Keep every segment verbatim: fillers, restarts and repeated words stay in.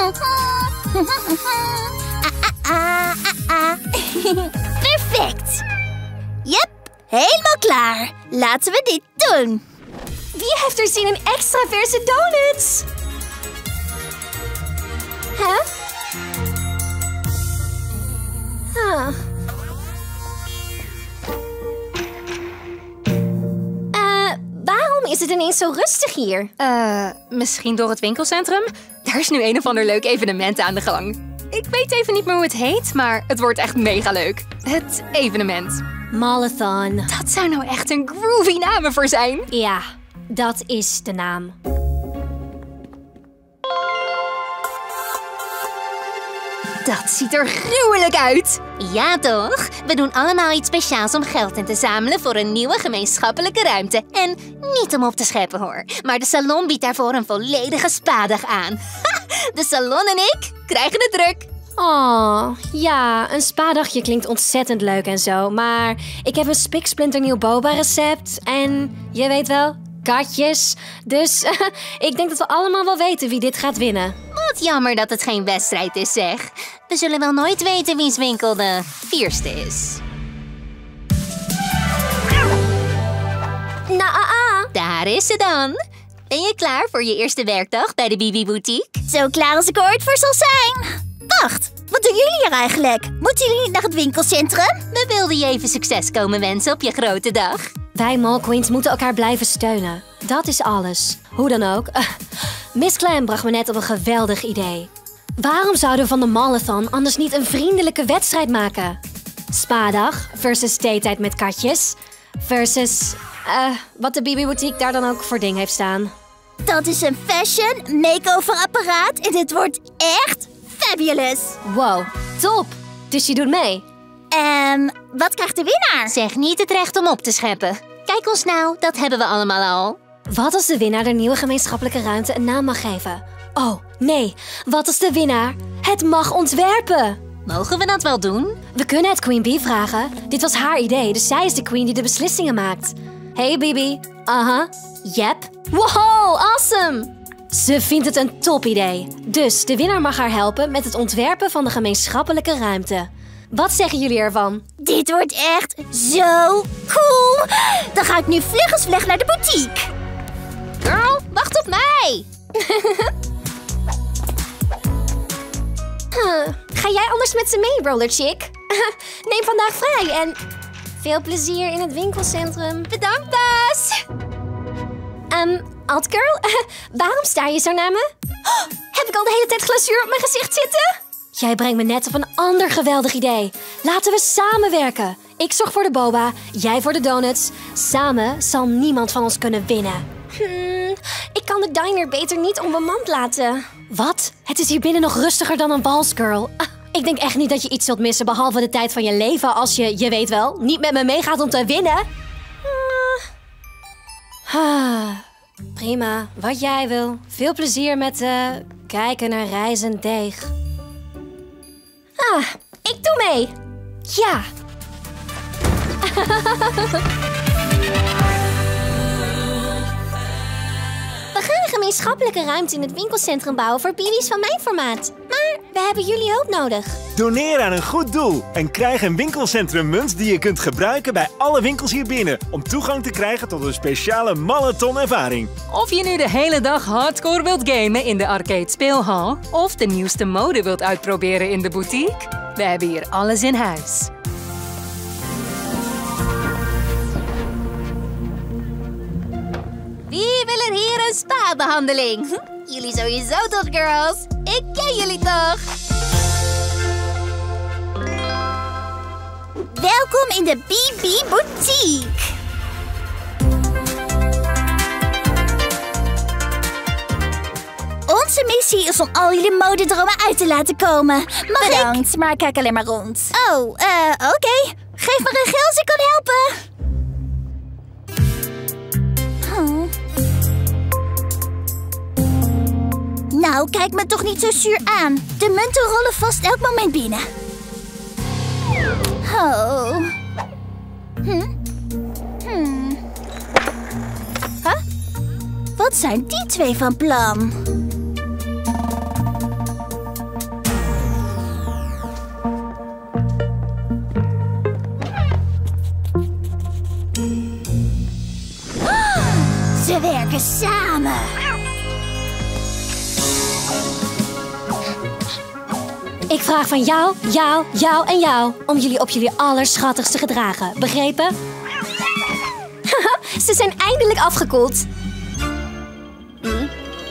ah, ah, ah. Perfect. Yep, helemaal klaar. Laten we dit doen. Wie heeft er zin in extra verse donuts? Huh? Huh. Uh, waarom is het ineens zo rustig hier? Uh, misschien door het winkelcentrum? Daar is nu een of ander leuk evenement aan de gang. Ik weet even niet meer hoe het heet, maar het wordt echt mega leuk. Het evenement. Marathon. Dat zou nou echt een groovy naam ervoor zijn. Ja, dat is de naam. Dat ziet er gruwelijk uit. Ja toch? We doen allemaal iets speciaals om geld in te zamelen voor een nieuwe gemeenschappelijke ruimte. En niet om op te scheppen hoor. Maar de salon biedt daarvoor een volledige spadag aan. De salon en ik krijgen het druk. Oh, ja, een spadagje klinkt ontzettend leuk en zo. Maar ik heb een spiksplinternieuw boba-recept. En je weet wel, katjes. Dus ik denk dat we allemaal wel weten wie dit gaat winnen. Wat jammer dat het geen wedstrijd is, zeg. We zullen wel nooit weten wie's winkel de fierste is. Nou, ah, ah. Daar is ze dan. Ben je klaar voor je eerste werkdag bij de Bibi Boutique? Zo klaar als ik er ooit voor zal zijn. Wacht, wat doen jullie hier eigenlijk? Moeten jullie niet naar het winkelcentrum? We wilden je even succes komen wensen op je grote dag. Wij Mall Queens moeten elkaar blijven steunen. Dat is alles. Hoe dan ook. Uh, Miss Clam bracht me net op een geweldig idee. Waarom zouden we van de Marathon anders niet een vriendelijke wedstrijd maken? Spadag versus theetijd met katjes. Versus uh, wat de Bibi Boutique daar dan ook voor ding heeft staan. Dat is een fashion makeover apparaat en dit wordt echt fabulous. Wow, top. Dus je doet mee? En wat krijgt de winnaar? Zeg niet het recht om op te scheppen. Kijk ons nou, dat hebben we allemaal al. Wat als de winnaar de nieuwe gemeenschappelijke ruimte een naam mag geven? Oh, nee. Wat als de winnaar het mag ontwerpen? Mogen we dat wel doen? We kunnen het Queen Bee vragen. Dit was haar idee, dus zij is de queen die de beslissingen maakt. Hey Bibi. Aha. Uh-huh. Yep. Wow, awesome! Ze vindt het een top idee. Dus de winnaar mag haar helpen met het ontwerpen van de gemeenschappelijke ruimte. Wat zeggen jullie ervan? Dit wordt echt zo cool! Dan ga ik nu vlug als vleg naar de boutique. Girl, wacht op mij! huh, ga jij anders met ze mee, roller chick? Neem vandaag vrij en veel plezier in het winkelcentrum. Bedankt, baas! Um, Alt girl, waarom sta je zo naar me? Oh, heb ik al de hele tijd glazuur op mijn gezicht zitten? Jij brengt me net op een ander geweldig idee. Laten we samenwerken. Ik zorg voor de boba, jij voor de donuts. Samen zal niemand van ons kunnen winnen. Hmm, ik kan de diner beter niet onbemand laten. Wat? Het is hier binnen nog rustiger dan een wals, girl. Ah, ik denk echt niet dat je iets zult missen behalve de tijd van je leven als je, je weet wel, niet met me meegaat om te winnen. Ah. Ah, prima, wat jij wil. Veel plezier met uh, kijken naar rijzend deeg. Ah, ik doe mee. Ja. We gaan een gemeenschappelijke ruimte in het winkelcentrum bouwen voor baby's van mijn formaat. Maar we hebben jullie hulp nodig. Doneer aan een goed doel en krijg een winkelcentrummunt die je kunt gebruiken bij alle winkels hier binnen om toegang te krijgen tot een speciale marathon-ervaring. Of je nu de hele dag hardcore wilt gamen in de arcade speelhal of de nieuwste mode wilt uitproberen in de boutique, we hebben hier alles in huis. Wie wil er hier een spa-behandeling? Jullie sowieso toch, girls? Ik ken jullie toch? Welkom in de Bibi Boutique. Onze missie is om al jullie modedromen uit te laten komen. Mag Bedankt, ik? maar ik kijk alleen maar rond. Oh, eh, uh, oké. Okay. Geef me een geel als ik kan helpen. Oh. Nou, kijk me toch niet zo zuur aan. De munten rollen vast elk moment binnen. Oh. Hm? Hm. Huh? Wat zijn die twee van plan? samen. Ik vraag van jou, jou, jou en jou om jullie op jullie allerschattigst te gedragen. Begrepen? Ze zijn eindelijk afgekoeld. Mm.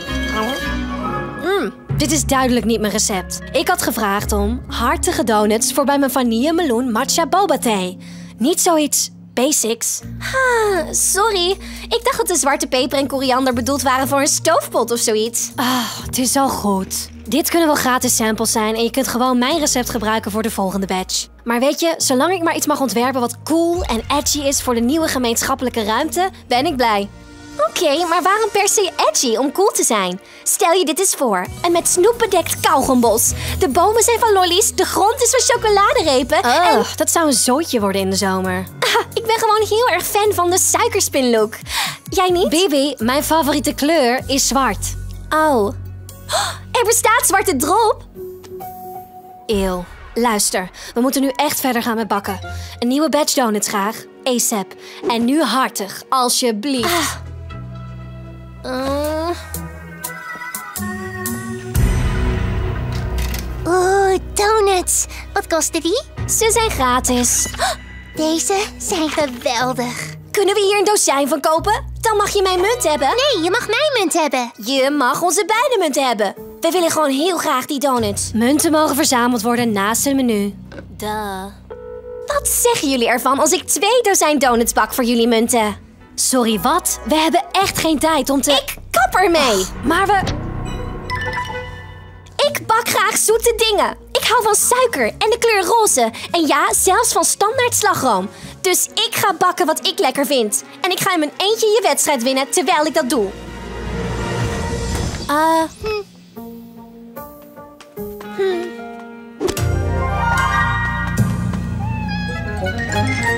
Mm, dit is duidelijk niet mijn recept. Ik had gevraagd om hartige donuts voor bij mijn vanille meloen matcha boba thee. Niet zoiets basics. Ah, sorry. Ik dacht dat de zwarte peper en koriander bedoeld waren voor een stoofpot of zoiets. Ah, het is al goed. Dit kunnen wel gratis samples zijn en je kunt gewoon mijn recept gebruiken voor de volgende batch. Maar weet je, zolang ik maar iets mag ontwerpen wat cool en edgy is voor de nieuwe gemeenschappelijke ruimte, ben ik blij. Oké, okay, maar waarom per se edgy om cool te zijn? Stel je dit eens voor. Een met snoep bedekt kauwgombos. De bomen zijn van lollies, de grond is van chocoladerepen. Oh, en... dat zou een zootje worden in de zomer. Ah, ik ben gewoon heel erg fan van de suikerspinlook. Jij niet? Bibi, mijn favoriete kleur is zwart. Oh. Er bestaat zwarte drop. Eeuw. Luister, we moeten nu echt verder gaan met bakken. Een nieuwe batch donuts graag. ASAP. En nu hartig, alsjeblieft. Ah. Uh. Oeh, donuts. Wat kosten die? Ze zijn gratis. Deze zijn geweldig. Kunnen we hier een dozijn van kopen? Dan mag je mijn munt hebben. Nee, je mag mijn munt hebben. Je mag onze beide munten hebben. We willen gewoon heel graag die donuts. Munten mogen verzameld worden naast het menu. Duh. Wat zeggen jullie ervan als ik twee dozijn donuts bak voor jullie munten? Sorry, wat? We hebben echt geen tijd om te... Ik kap ermee! Oh, maar we... Ik bak graag zoete dingen. Ik hou van suiker en de kleur roze. En ja, zelfs van standaard slagroom. Dus ik ga bakken wat ik lekker vind. En ik ga in mijn eentje je wedstrijd winnen terwijl ik dat doe. Ah... Uh, hm. Hm.